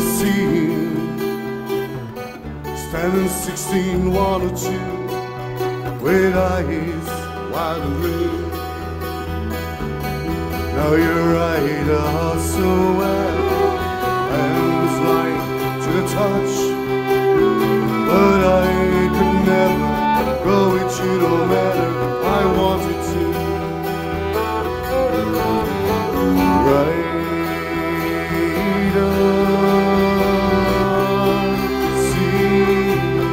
scene, standing 16, 1 or 2, with eyes wide awake. Now you're right, so well, hands light to the touch, but I could never go with you, no matter I wanted to. Right on, see,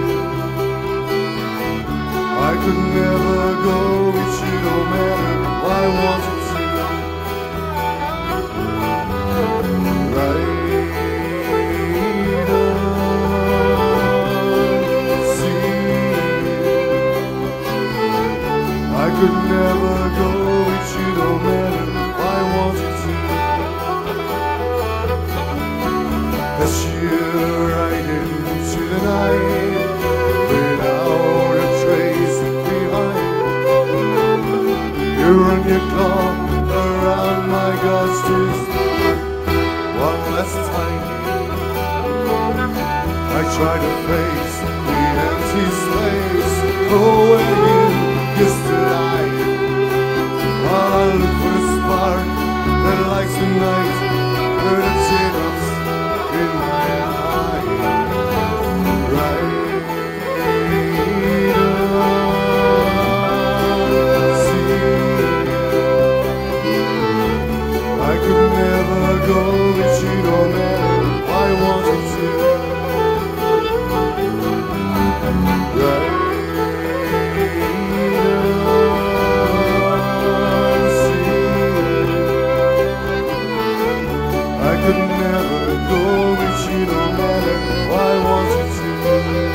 I could never go with you, no matter I wanted to. Right on, see, I could never go with you, no matter I wanted to. As you're right into the night, without a trace behind, you run your claw around my God's twist. One last time, I try to face the empty space. Oh, where you used to lie, while I look for the spark that lights the night, where the teardrops in my eye. Right on, see, I could never go with you, no matter I wanted to. Right on, see, I could never go with you, no matter I wanted to.